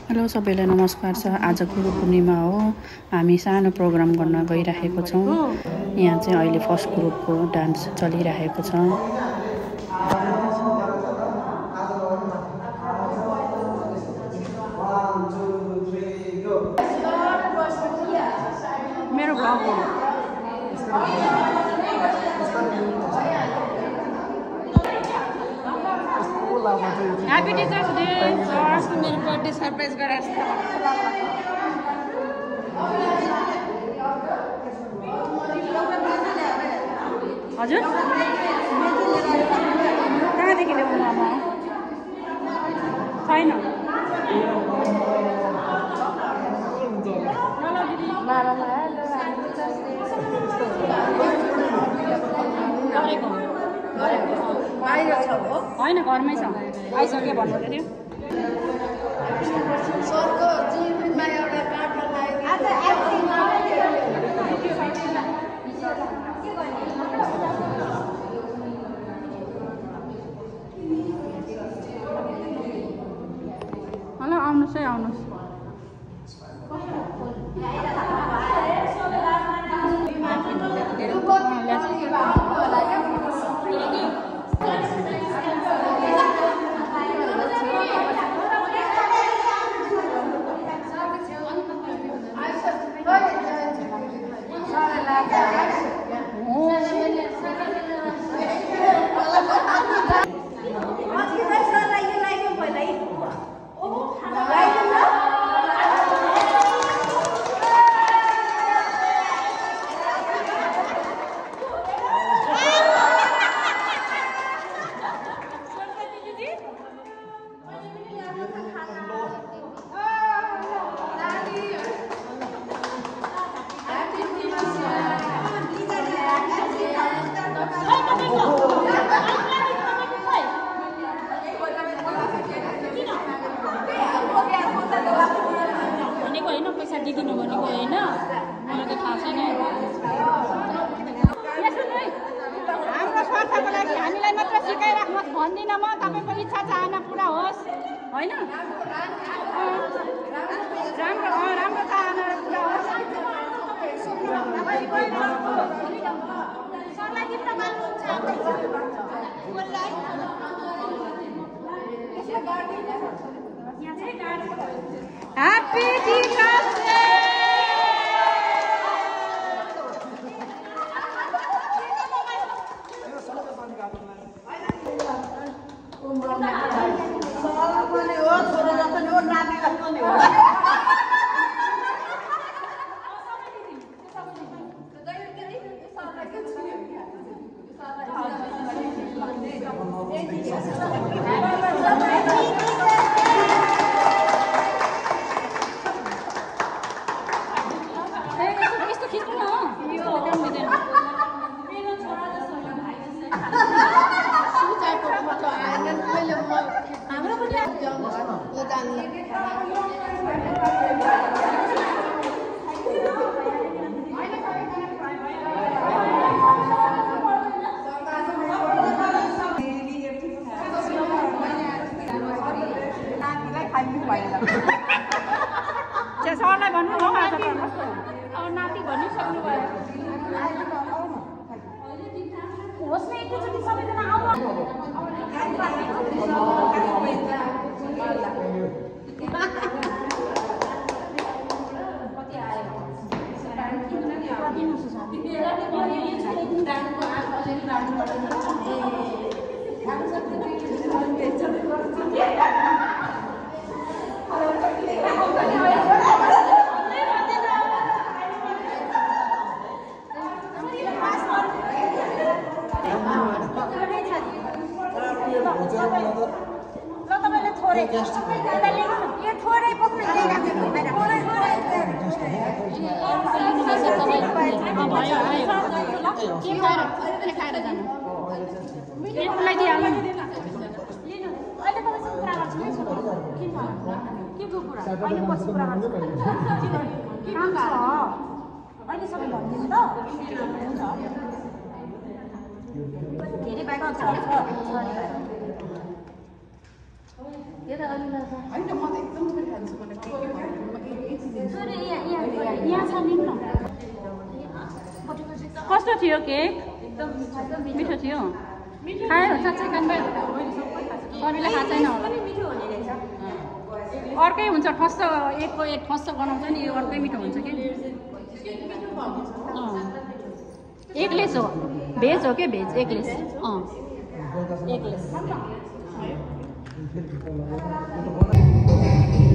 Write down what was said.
Hello सबैलाई नमस्कार छ। आज गुरु पूर्णिमा हो। हामी सानो प्रोग्राम गर्न गइरहेको छौँ। यहाँ चाहिँ अहिले फर्स्ट ग्रुपको डान्स चलिरहेको छ। मेरो भ्लग हो। Happy Teachers Day! मेरो बर्थडे सरप्राइज गराएर हजुर कहाँदेखि ल्याउनु आमा छैन बाहिर छ हो हैन घरमै छ आइसके भन्नु थियो सरको जीवनमा एउटा कार्ड लगाएको आज हेलो आउनुस् है आउनुस् दिदिनु भनेको हैन मलाई त थाहा छैन हाम्रो स्वार्थको लागि हामीलाई मात्र सिकाइराख्नुहोस् भन्दिन म तपाईको इच्छा चाहना पुरा होस् हैन राम्रो चाहना पुरा होस् सरलाई दिप्न मान्नुहुन्छ बोल्लाई Happy Teachers Day! सरलाई भन्नु हो आज त अब नाति भन्नु सक्नु भयो होस् न एकचोटि सबैजना आउनु कस्तो थियो केक मिठो थियो खायो साँच्चै कानबाई सबैले खाएको छैन होला अर्कै हुन्छ ठस्स एकको एक ठस्स बनाउँछ नि यो अर्कै मिठो हुन्छ कि एगलेस हो भेज हो क्या भेज एगलेस एगलेस